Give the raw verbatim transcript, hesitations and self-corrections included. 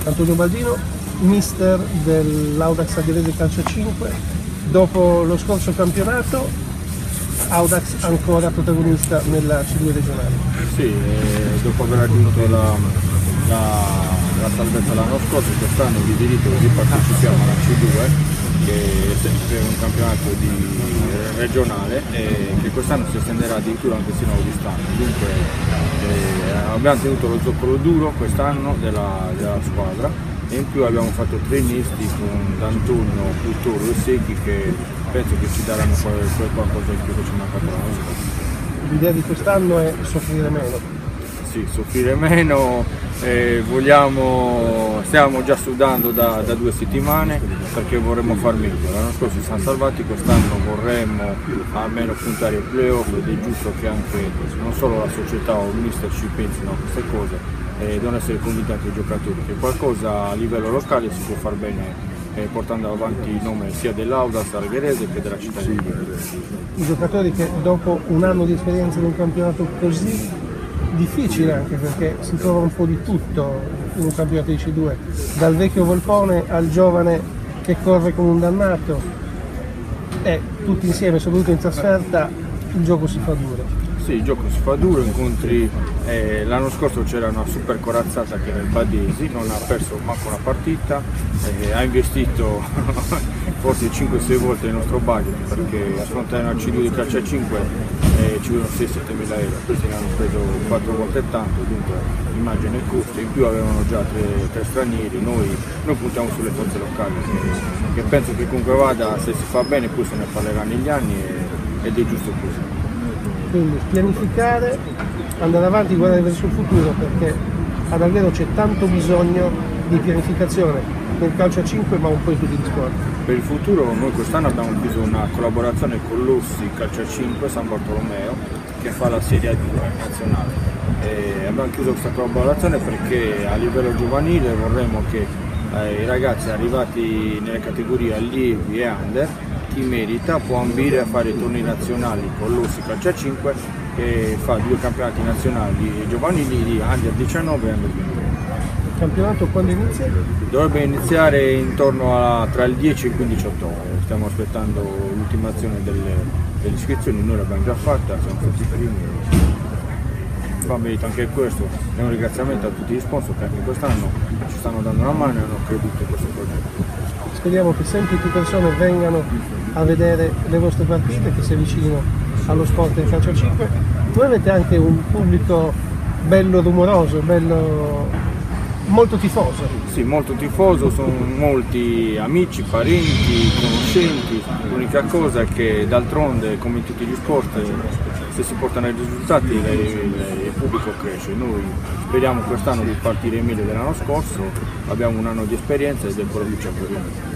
Antonio Baldino, mister dell'Audax Agherese Calcio cinque, dopo lo scorso campionato Audax ancora protagonista nella C due regionale. Sì, eh, dopo aver raggiunto la, la, la salvezza l'anno scorso, quest'anno di diritto ripartecipiamo alla C due, che è sempre un campionato di, eh, regionale e che quest'anno si estenderà addirittura anche sino a quest'anno. Dunque eh, abbiamo tenuto lo zoccolo duro quest'anno della, della squadra e in più abbiamo fatto tre misti con D'Antonio, Puttoro e Secchi che penso che ci daranno qualcosa in più che ci manca l'anno scorso. L'idea di quest'anno è soffrire meno. Sì, soffrire meno, eh, vogliamo, stiamo già sudando da, da due settimane perché vorremmo far meglio. L'anno scorso ci siamo salvati, quest'anno vorremmo almeno puntare ai playoff ed è giusto che anche non solo la società o il mister ci pensino a queste cose e devono essere convinti anche i giocatori che qualcosa a livello locale si può far bene eh, portando avanti il nome sia dell'Audax Agherese che della città di Agherese. I giocatori che dopo un anno di esperienza in un campionato così difficile, anche perché si trova un po' di tutto in un campionato di C due, dal vecchio Volpone al giovane che corre come un dannato, e tutti insieme, soprattutto in trasferta, il gioco si fa duro. Sì, il gioco si fa duro, incontri, eh, l'anno scorso c'era una super corazzata che era il Badesi, non ha perso manco una partita, eh, ha investito forse cinque sei volte il nostro budget perché affrontare una C due di calcio a cinque eh, ci vogliono sei sette mila euro, questi ne hanno preso quattro volte tanto, dunque immagine il costo, in più avevano già tre, tre stranieri, noi, noi puntiamo sulle forze locali che, che penso che comunque vada, se si fa bene poi se ne parlerà negli anni e, ed è giusto così. Quindi pianificare, andare avanti, guardare verso il futuro, perché ad Alghero c'è tanto bisogno di pianificazione nel calcio a cinque ma un po' in tutti gli sport. Per il futuro noi quest'anno abbiamo chiuso una collaborazione con l'Ossi Calcio a cinque San Bartolomeo che fa la Serie A due nazionale. E abbiamo chiuso questa collaborazione perché a livello giovanile vorremmo che eh, i ragazzi arrivati nelle categorie allievi e under, chi merita può ambire a fare i tornei nazionali con l'Ossi Calcio a cinque che fa due campionati nazionali giovanili di under diciannove e under ventidue. Il campionato quando inizia? Dovrebbe iniziare intorno a tra il dieci e il quindici ottobre, stiamo aspettando l'ultimazione delle, delle iscrizioni, noi l'abbiamo già fatta, siamo stati i primi. Va merito anche questo, è un ringraziamento a tutti gli sponsor che anche quest'anno ci stanno dando una mano e hanno creduto in questo progetto. Speriamo che sempre più persone vengano a vedere le vostre partite, che si avvicinino allo sport del calcio a cinque. Voi avete anche un pubblico bello rumoroso, bello, molto tifoso. Sì, molto tifoso, sono molti amici, parenti, conoscenti. L'unica cosa è che d'altronde, come in tutti gli sport, se si portano i risultati il, il, il pubblico cresce. Noi speriamo quest'anno di partire meglio dell'anno scorso, abbiamo un anno di esperienza ed è ancora più ci auguriamo.